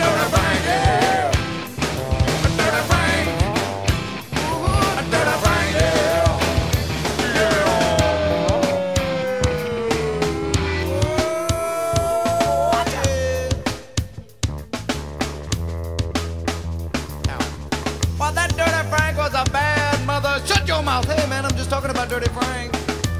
Dirty Frank, yeah. Dirty Frank. Dirty Frank, yeah. Well, that Dirty Frank was a bad mother. Shut your mouth. Hey, man, I'm just talking about Dirty Frank.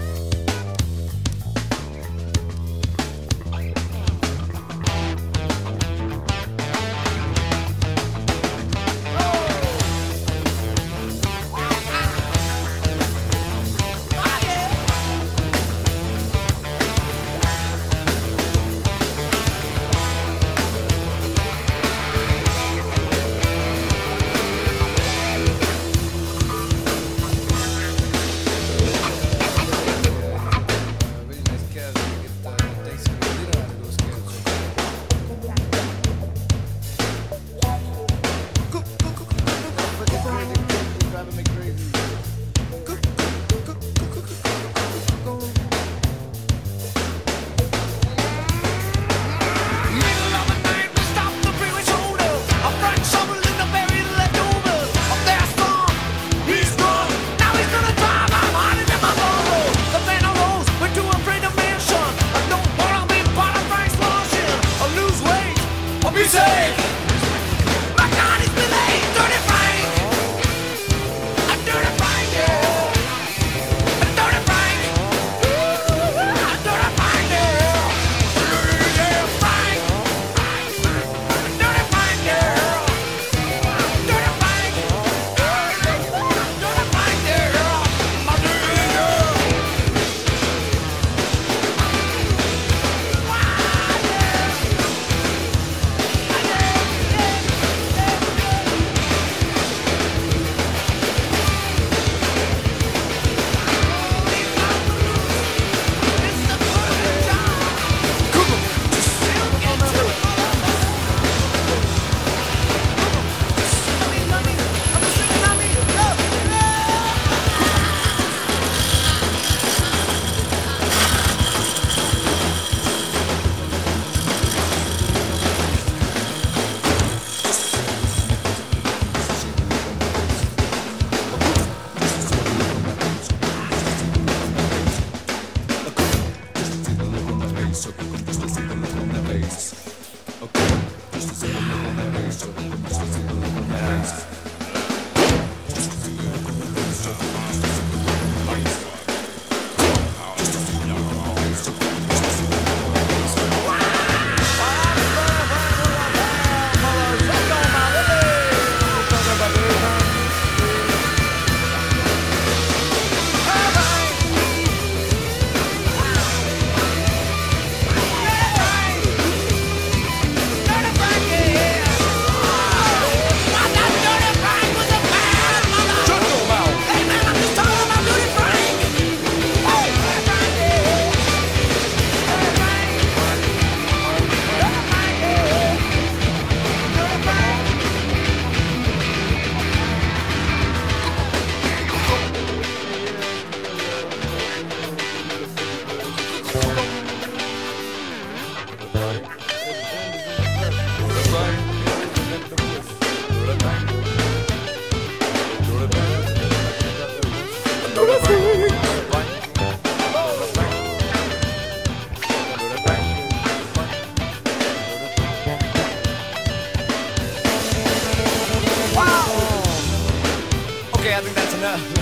Okay, I think that's enough.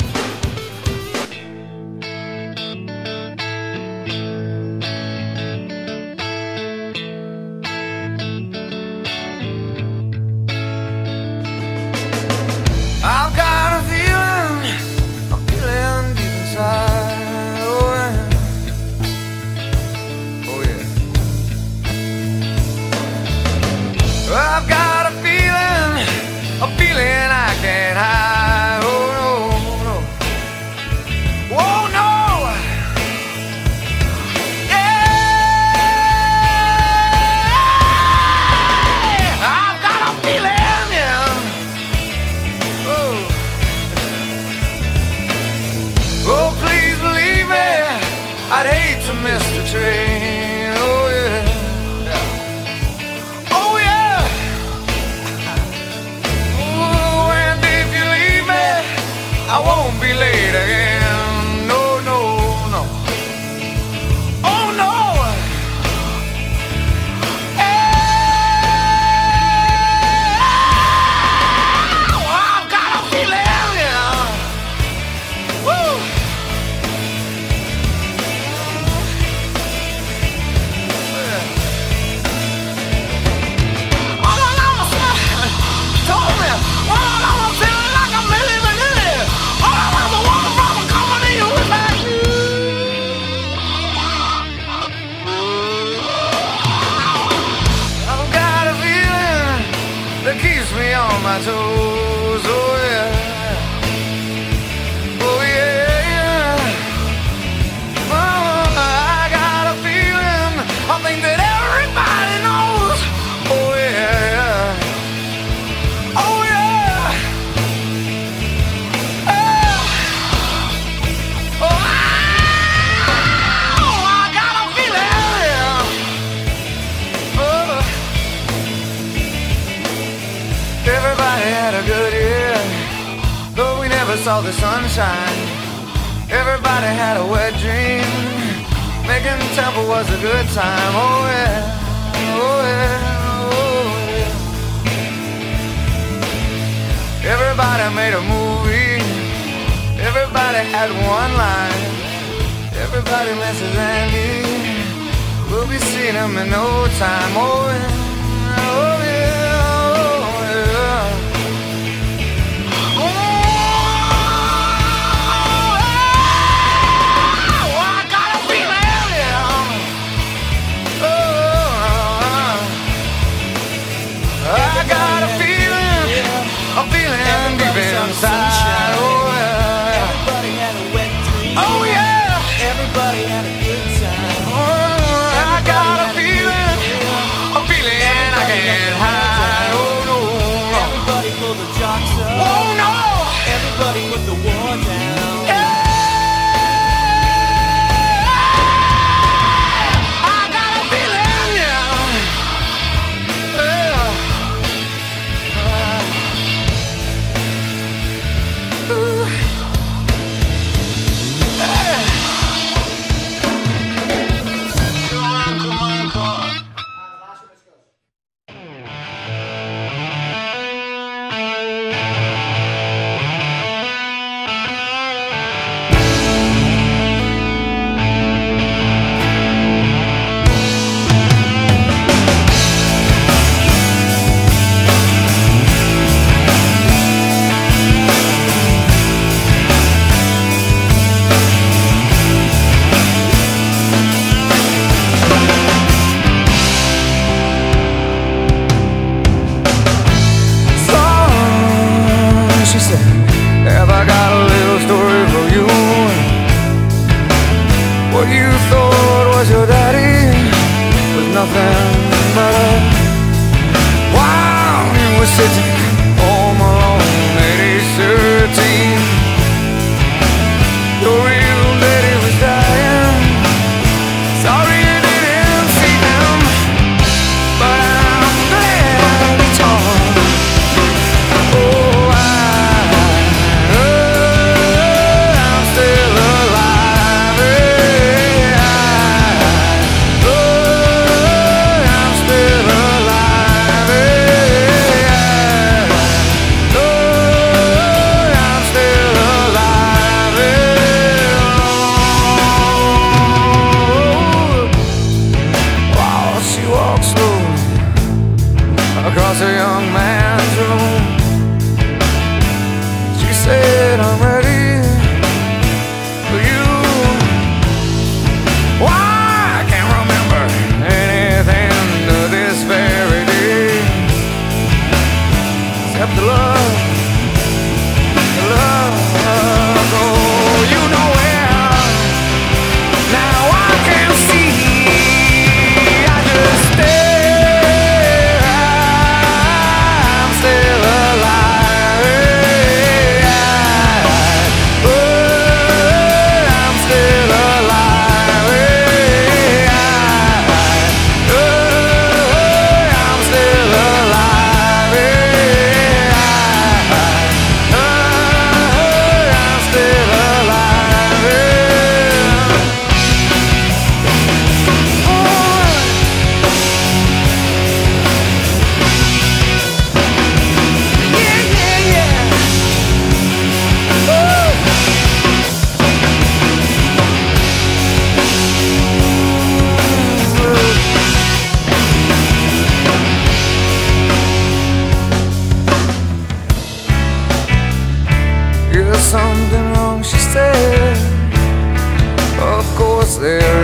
I've got a feeling deep inside. Oh yeah, oh yeah. I've got a feeling I can't hide. Oh no. my toes. Oh yeah. Oh yeah. Oh, I got a feeling, I think that everybody knows. Oh yeah. Oh yeah. Oh, I got a feeling. Oh. Everybody had a good year, though we never saw the sunshine. Everybody had a wet dream, making Temple was a good time. Oh yeah, oh yeah, oh yeah. Everybody made a movie, everybody had one line. Everybody misses Andy, we'll be seeing him in no time. Oh yeah, oh yeah. Inside, oh yeah. Everybody had a wet dream. Oh yeah. Everybody had a good time. Oh, I got a feeling I can't hide. Oh no. Everybody pulled the jocks up. Oh no. Everybody put the war down. Yeah. I got a feeling, yeah. She said, have I got a little story for you? What you thought was your daddy was nothing but a while you were sitting home alone at age 13. Your real daddy was dying. Sorry you didn't see him, but I'm glad it's all. Across a young man's room, she said, I'm ready for you. Why, I can't remember anything to this very day, except the love, oh, you know where. Now I can see, I just stay. Something wrong, she said. Of course there